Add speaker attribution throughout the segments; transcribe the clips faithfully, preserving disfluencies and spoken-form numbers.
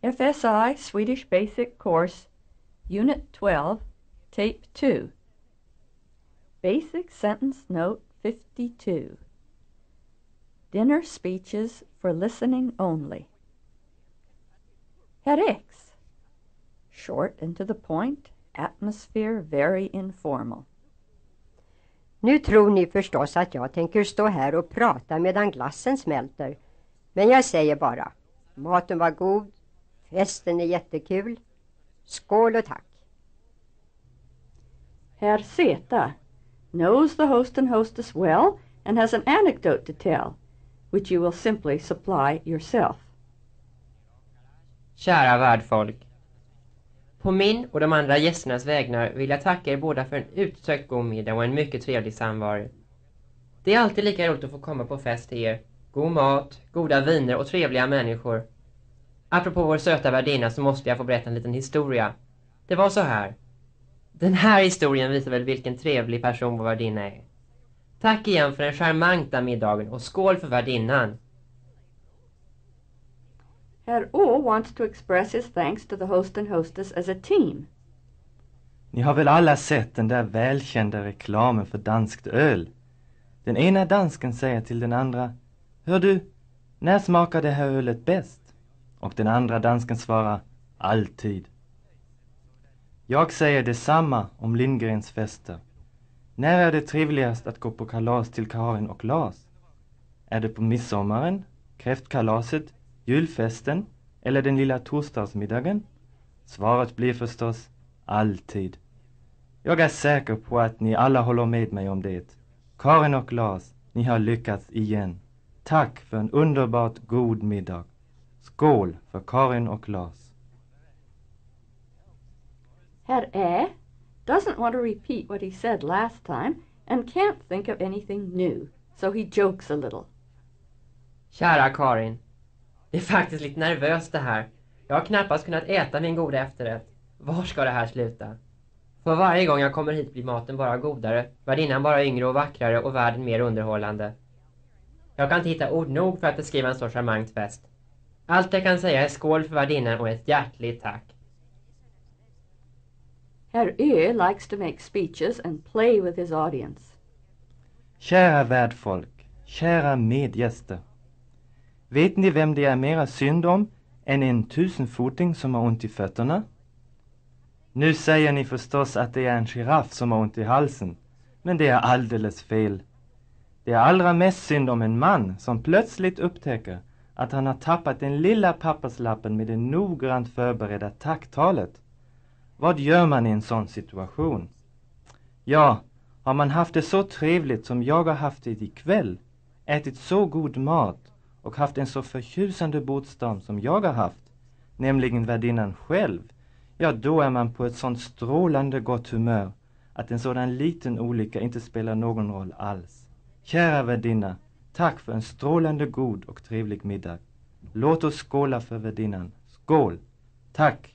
Speaker 1: F S I Swedish Basic Course, Unit twelve, Tape two. Basic Sentence Note fifty-two. Dinner Speeches for Listening Only. Herr X. Short and to the point, atmosphere very informal.
Speaker 2: Nu tror ni förstås att jag tänker stå här och prata medan glassen smälter. Men jag säger bara, maten var god, festen är jättekul. Skål och tack.
Speaker 1: Herr Z. knows the host and hostess well and has an anecdote to tell, which you will simply supply yourself.
Speaker 3: Kära värdfolk. På min och de andra gästernas vägnar vill jag tacka er båda för en utsökt god middag och en mycket trevlig samvaro. Det är alltid lika roligt att få komma på fest till er. God mat, goda viner och trevliga människor. Apropå vår söta värdinna så måste jag få berätta en liten historia. Det var så här. Den här historien visar väl vilken trevlig person vår värdinna är. Tack igen för den charmanta middagen och skål för värdinnan.
Speaker 1: Herr O wants to express his thanks to the host and hostess as a team.
Speaker 4: Ni har väl alla sett den där välkända reklamen för danskt öl? Den ena dansken säger till den andra: Hör du, när smakar det här ölet bäst? Och den andra dansken svarar: Alltid. Jag säger detsamma om Lindgrens fester. När är det trevligast att gå på kalas till Karin och Lars? Är det på midsommaren, kräftkalaset, julfesten eller den lilla torsdagsmiddagen? Svaret blir förstås alltid. Jag är säker på att ni alla håller med mig om det. Karin och Lars, ni har lyckats igen. Tack för en underbart god middag. Skål för Karin och Lars.
Speaker 1: Herr Ä doesn't want to repeat what he said last time and can't think of anything new, so he jokes a little.
Speaker 3: Kära Karin. Det är faktiskt lite nervöst det här. Jag har knappast kunnat äta min goda efterrätt. Var ska det här sluta? För varje gång jag kommer hit blir maten bara godare, värdinnan bara yngre och vackrare och världen mer underhållande. Jag kan inte hitta ord nog för att beskriva en så charmant fest. Allt jag kan säga är skål för värdinnan och ett hjärtligt tack.
Speaker 1: Herr Ö likes to make speeches and play with his audience.
Speaker 4: Kära värdfolk, kära medgäster. Vet ni vem det är mera synd om än en tusenfoting som har ont i fötterna? Nu säger ni förstås att det är en giraff som har ont i halsen, men det är alldeles fel. Det är allra mest synd om en man som plötsligt upptäcker att han har tappat den lilla papperslappen med det noggrant förberedda tacktalet. Vad gör man i en sån situation? Ja, har man haft det så trevligt som jag har haft det ikväll, ätit så god mat och haft en så förtjusande bordsdam som jag har haft, nämligen värdinnan själv, ja då är man på ett sånt strålande gott humör att en sådan liten olycka inte spelar någon roll alls. Kära värdinna, tack för en strålande god och trevlig middag. Låt oss skåla för värdinnan. Skål! Tack!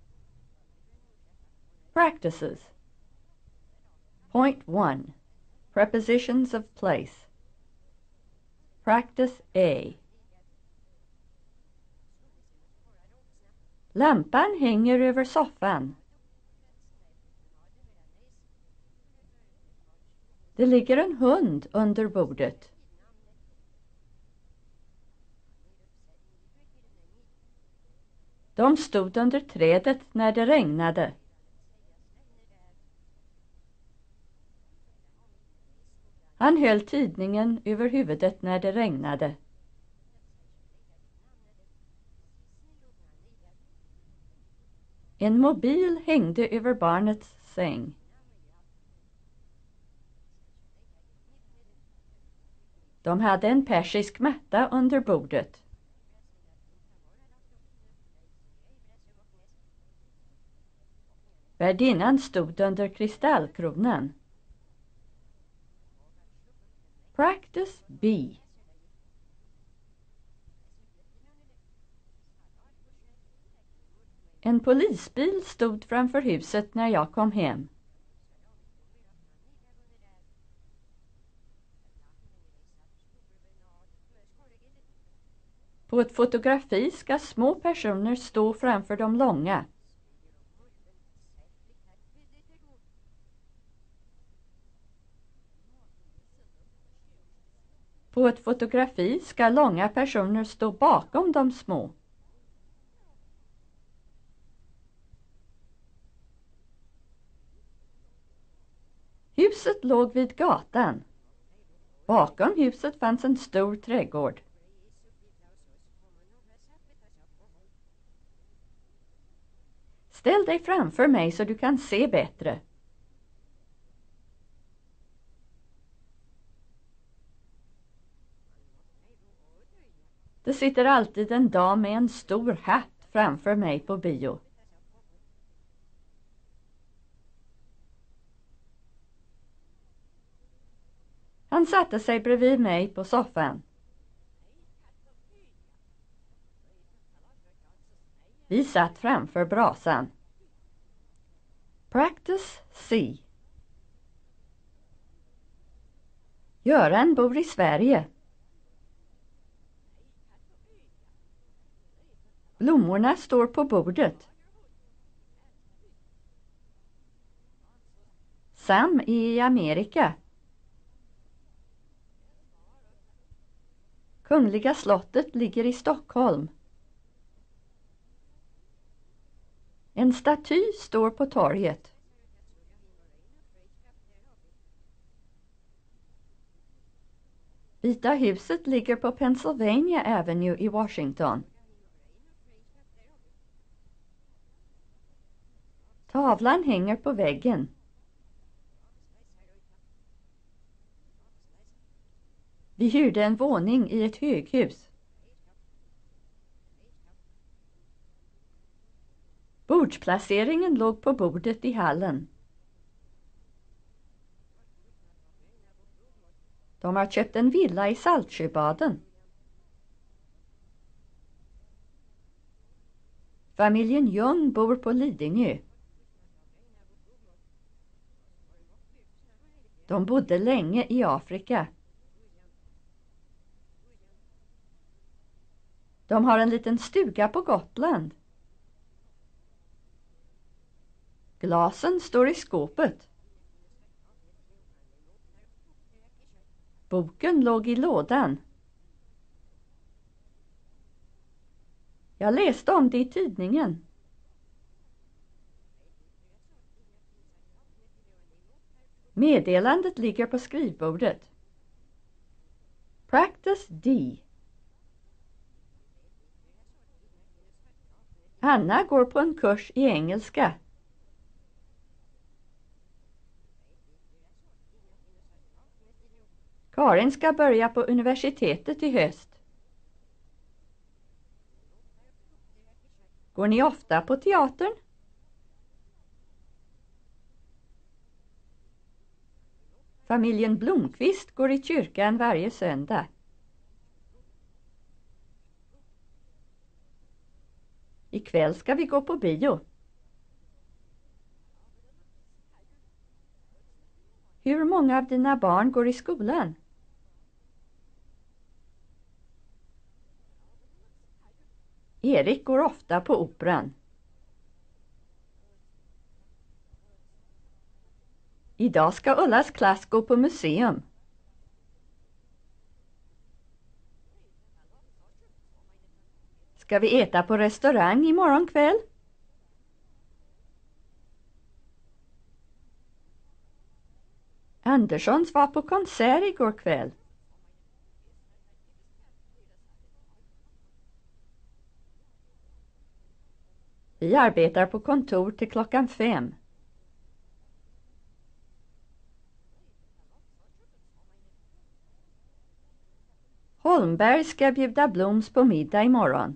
Speaker 1: Practices. Point one. Prepositions of place. Practice A. Lampan hänger över soffan. Det ligger en hund under bordet. De stod under trädet när det regnade. Han höll tidningen över huvudet när det regnade. En mobil hängde över barnets säng. De hade en persisk matta under bordet. Värdinnan stod under kristallkronan. Practice B. En polisbil stod framför huset när jag kom hem. På På ett fotografi ska små personer stå framför de långa. På ett fotografi ska långa personer stå bakom de små. Huset låg vid gatan. Bakom huset fanns en stor trädgård. Ställ dig framför mig så du kan se bättre. Det sitter alltid en dam med en stor hatt framför mig på bio. Han satte sig bredvid mig på soffan. Vi satt framför brasan. Practice C. Göran bor i Sverige. Blommorna står på bordet. Sam är i Amerika. Kungliga slottet ligger i Stockholm. En staty står på torget. Vita huset ligger på Pennsylvania Avenue i Washington. Tavlan hänger på väggen. Vi hyrde en våning i ett höghus. Bordsplaceringen låg på bordet i hallen. De har köpt en villa i Saltsjöbaden. Familjen Ljung bor på Lidingö. De bodde länge i Afrika. De har en liten stuga på Gotland. Glasen står i skåpet. Boken låg i lådan. Jag läste om det i tidningen. Meddelandet ligger på skrivbordet. Practice D. Anna går på en kurs i engelska. Karin ska börja på universitetet i höst. Går ni ofta på teatern? Familjen Blomqvist går i kyrkan varje söndag. Ikväll ska vi gå på bio. Hur många av dina barn går i skolan? Erik går ofta på operan. Idag ska Ullas klass gå på museum. Ska vi äta på restaurang imorgon kväll? Anderssons var på konsert igår kväll. Vi arbetar på kontor till klockan fem. Holmberg ska bjuda Bloms på middag imorgon.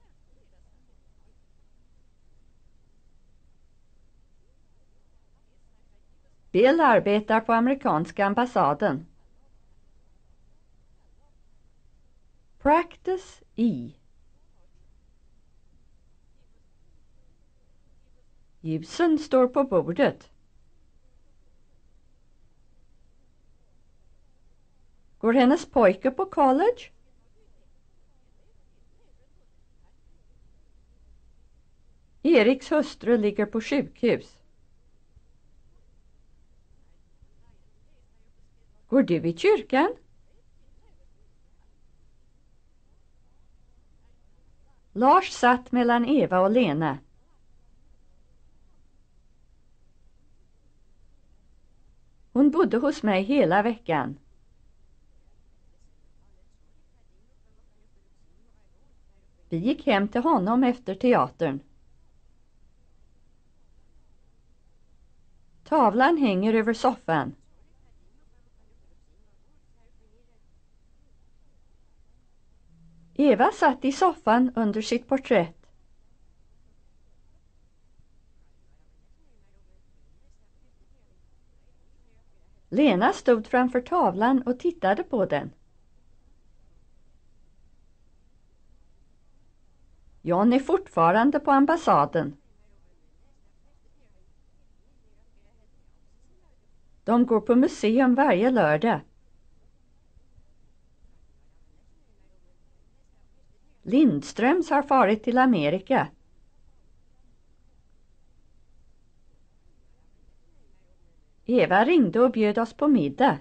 Speaker 1: Bill arbetar på amerikanska ambassaden. Practice E. Ljusen står på bordet. Går hennes pojke på college? Eriks hustru ligger på sjukhus. Går du i kyrkan? Lars satt mellan Eva och Lena. Hon bodde hos mig hela veckan. Vi gick hem till honom efter teatern. Tavlan hänger över soffan. Eva satt i soffan under sitt porträtt. Lena stod framför tavlan och tittade på den. John är fortfarande på ambassaden. De går på museum varje lördag. Lindströms har farit till Amerika. Eva ringde och bjöd oss på middag.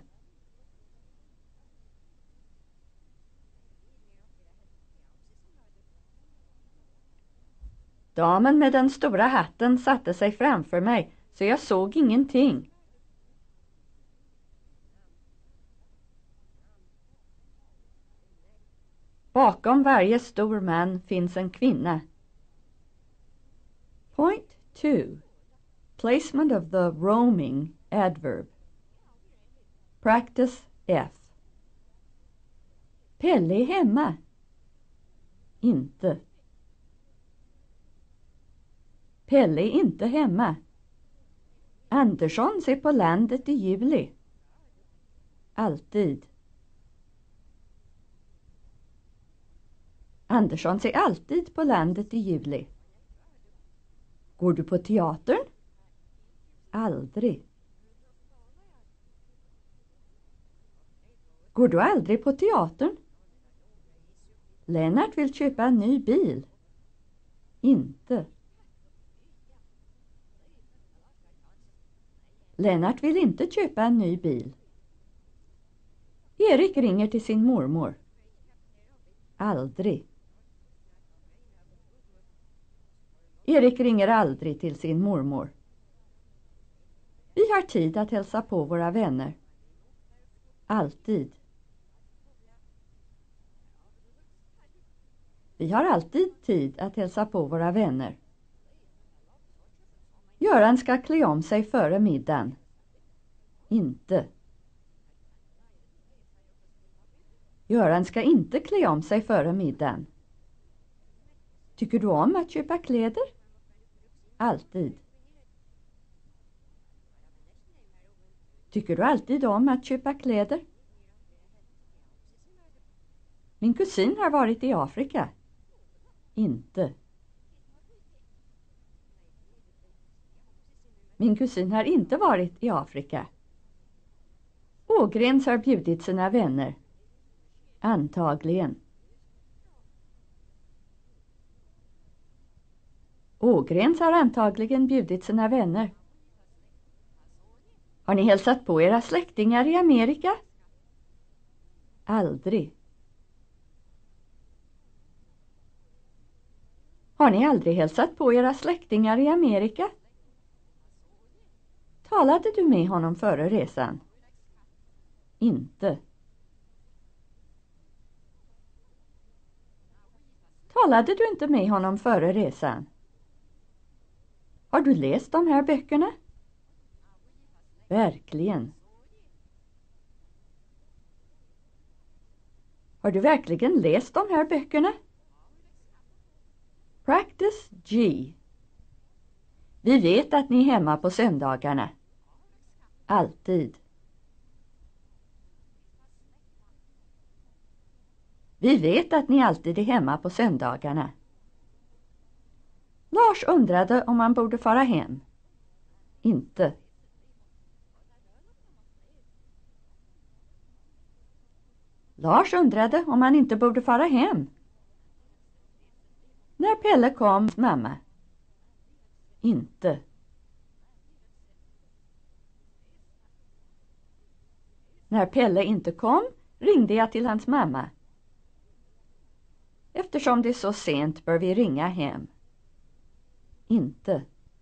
Speaker 1: Damen med den stora hatten satte sig framför mig så jag såg ingenting. Bakom varje stor man finns en kvinna. Point two. Placement of the roaming adverb. Practice F. Pelle är hemma. Inte. Pelle är inte hemma. Andersson ser på landet i juli. Alltid. Andersson ser alltid på landet i juli. Går du på teatern? Aldrig. Går du aldrig på teatern? Lennart vill köpa en ny bil. Inte. Lennart vill inte köpa en ny bil. Erik ringer till sin mormor. Aldrig. Erik ringer aldrig till sin mormor. Vi har tid att hälsa på våra vänner. Alltid. Vi har alltid tid att hälsa på våra vänner. Göran ska klä om sig före middagen. Inte. Göran ska inte klä om sig före middagen. Tycker du om att köpa kläder? Alltid. Tycker du alltid om att köpa kläder? Min kusin har varit i Afrika. Inte. Min kusin har inte varit i Afrika. Ågrens har bjudit sina vänner. Antagligen. Ågrens har antagligen bjudit sina vänner. Har ni hälsat på era släktingar i Amerika? Aldrig. Har ni aldrig hälsat på era släktingar i Amerika? Talade du med honom före resan? Inte. Talade du inte med honom före resan? Har du läst de här böckerna? Verkligen. Har du verkligen läst de här böckerna? Practice G. Vi vet att ni är hemma på söndagarna. Alltid. Vi vet att ni alltid är hemma på söndagarna. Lars undrade om han borde fara hem. Inte. Lars undrade om han inte borde fara hem. När Pelle kom, mamma. Inte. När Pelle inte kom ringde jag till hans mamma. Eftersom det är så sent bör vi ringa hem. Inte.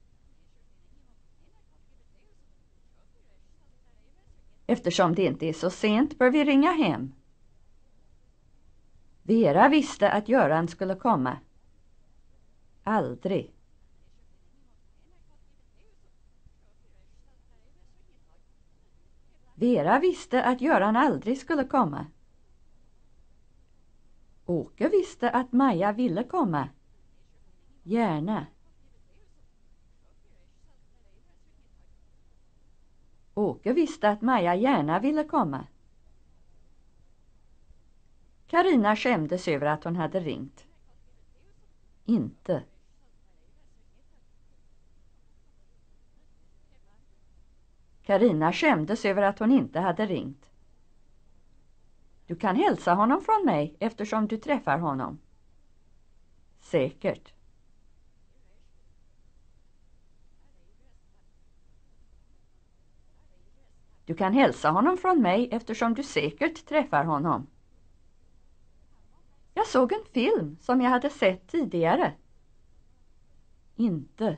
Speaker 1: Eftersom det inte är så sent bör vi ringa hem. Vera visste att Göran skulle komma. Aldrig. Vera visste att Göran aldrig skulle komma. Åke visste att Maja ville komma. Gärna. Åke visste att Maja gärna ville komma. Karina skämdes över att hon hade ringt. Inte. Karina skämdes över att hon inte hade ringt. Du kan hälsa honom från mig eftersom du träffar honom. Säkert. Du kan hälsa honom från mig eftersom du säkert träffar honom. Jag såg en film som jag hade sett tidigare. Inte.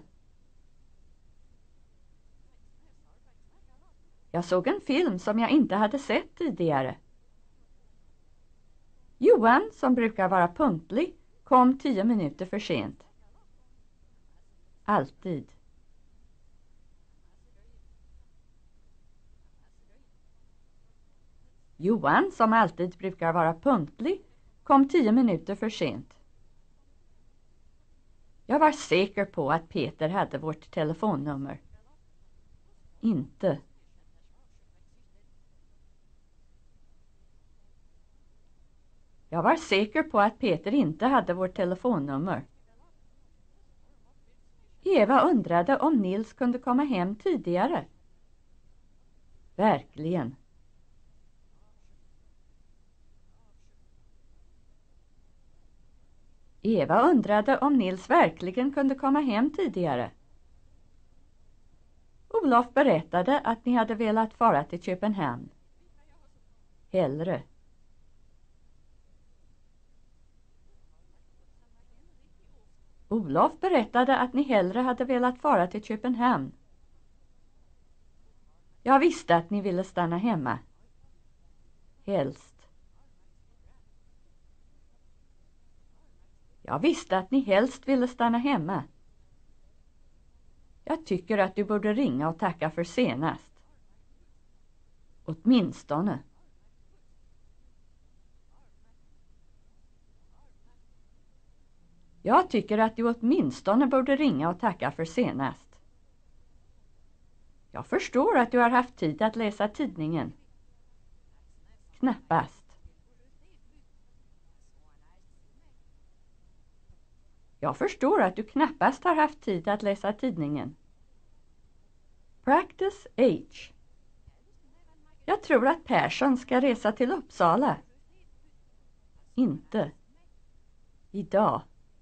Speaker 1: Jag såg en film som jag inte hade sett tidigare. Johan, som brukar vara punktlig, kom tio minuter för sent. Alltid. Johan, som alltid brukar vara punktlig, kom tio minuter för sent. Jag var säker på att Peter hade vårt telefonnummer. Inte. Jag var säker på att Peter inte hade vårt telefonnummer. Eva undrade om Nils kunde komma hem tidigare. Verkligen. Eva undrade om Nils verkligen kunde komma hem tidigare. Olof berättade att ni hade velat fara till Köpenhamn. Hellre. Olof berättade att ni hellre hade velat fara till Köpenhamn. Jag visste att ni ville stanna hemma. Helst. Jag visste att ni helst ville stanna hemma. Jag tycker att du borde ringa och tacka för senast. Åtminstone. Jag tycker att du åtminstone borde ringa och tacka för senast. Jag förstår att du har haft tid att läsa tidningen. Knappast. Jag förstår att du knappast har haft tid att läsa tidningen. Practice H. Jag tror att Persson ska resa till Uppsala. Inte. Idag.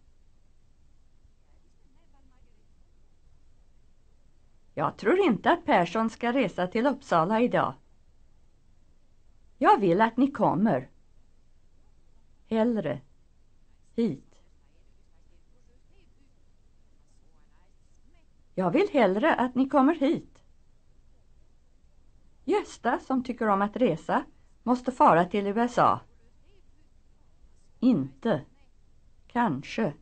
Speaker 1: Jag tror inte att Persson ska resa till Uppsala idag. Jag vill att ni kommer. Hellre. Hit. Jag vill hellre att ni kommer hit. Gösta, som tycker om att resa, måste fara till U S A. Inte. Kanske.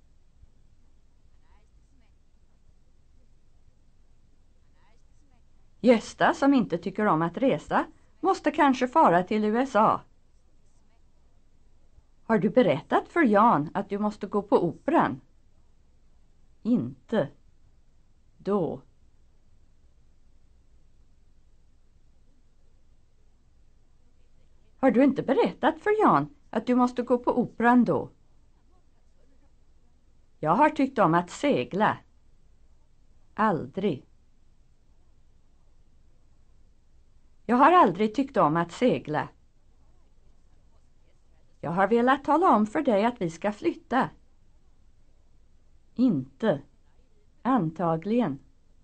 Speaker 1: Gösta, som inte tycker om att resa, måste kanske fara till U S A. Har du berättat för Jan att du måste gå på operan? Inte. Då. Har du inte berättat för Jan att du måste gå på operan då? Jag har tyckt om att segla. Aldrig. Jag har aldrig tyckt om att segla. Jag har velat tala om för dig att vi ska flytta. Inte. Antagligen.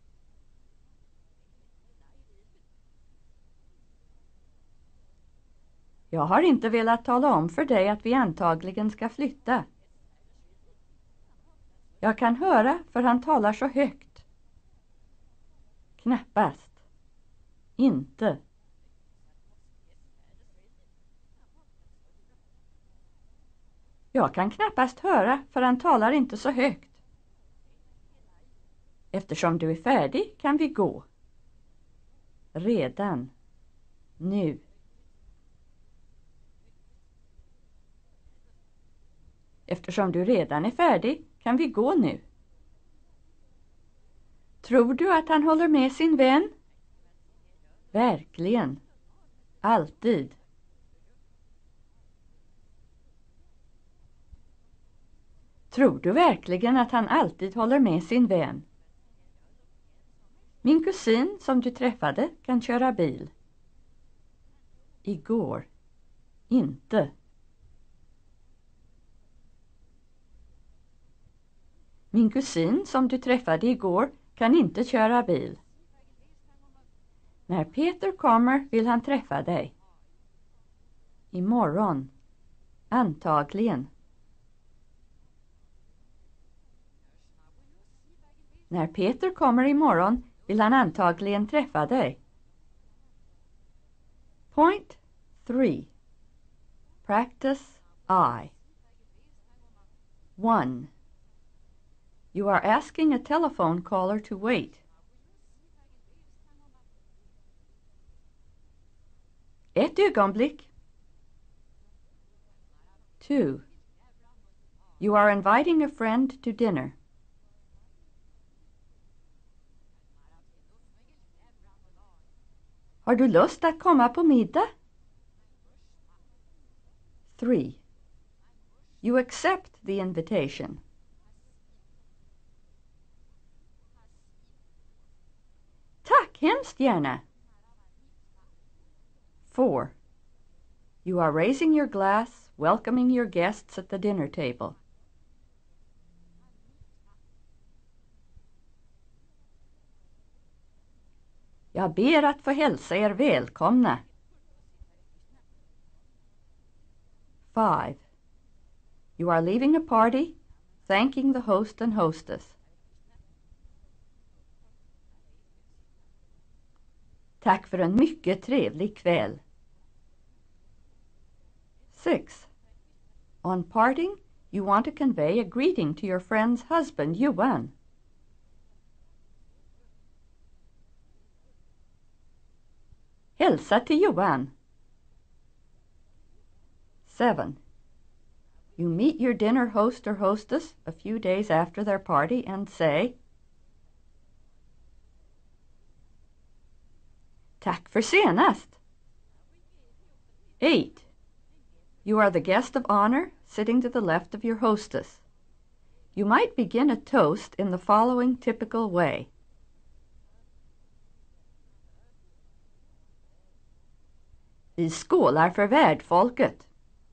Speaker 1: Jag har inte velat tala om för dig att vi antagligen ska flytta. Jag kan höra för han talar så högt. Knappast. Inte. Jag kan knappast höra för han talar inte så högt. Eftersom du är färdig kan vi gå. Redan. Nu. Eftersom du redan är färdig kan vi gå nu. Tror du att han håller med sin vän? Verkligen. Alltid. Tror du verkligen att han alltid håller med sin vän? Min kusin som du träffade kan köra bil. Igår. Inte. Min kusin som du träffade igår kan inte köra bil. När Peter kommer vill han träffa dig. Imorgon. Antagligen. När Peter kommer imorgon vill han antagligen träffa dig. Point three. Practice I. one. You are asking a telephone caller to wait. Ett ögonblick. two. You are inviting a friend to dinner. Har du lust att komma på middag? three. You accept the invitation. Tack, hemskt gärna. four. You are raising your glass, welcoming your guests at the dinner table. Jag ber att få hälsa er välkomna. five. You are leaving a party, thanking the host and hostess. Tack för en mycket trevlig kväll. six. On parting, you want to convey a greeting to your friend's husband, Johan. Hälsa till Johan. seven. You meet your dinner host or hostess a few days after their party and say, Tack för senast. eight. You are the guest of honor, sitting to the left of your hostess. You might begin a toast in the following typical way. Vi skålar för värdfolket.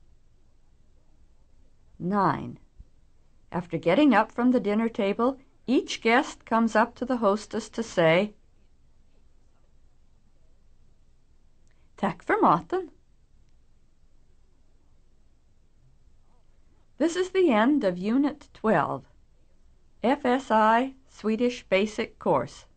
Speaker 1: nine. After getting up from the dinner table, each guest comes up to the hostess to say, Tack för maten. This is the end of Unit twelve, F S I Swedish Basic Course.